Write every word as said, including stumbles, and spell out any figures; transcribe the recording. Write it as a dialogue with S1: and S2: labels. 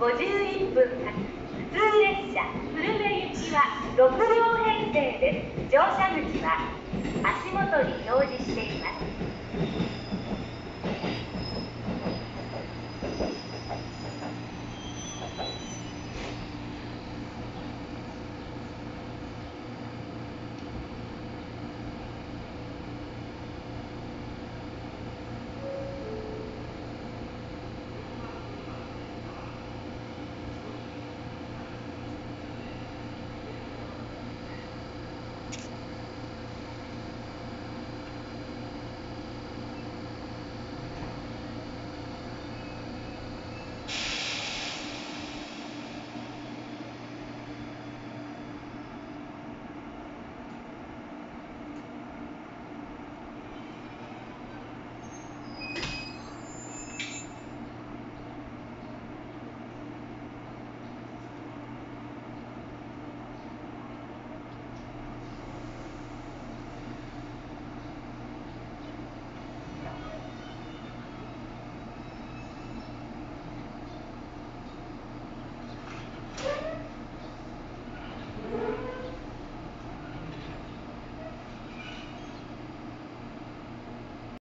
S1: ごじゅういっぷん先、普通列車久留米行きはろく両編成です。乗車口は足元に表示しています。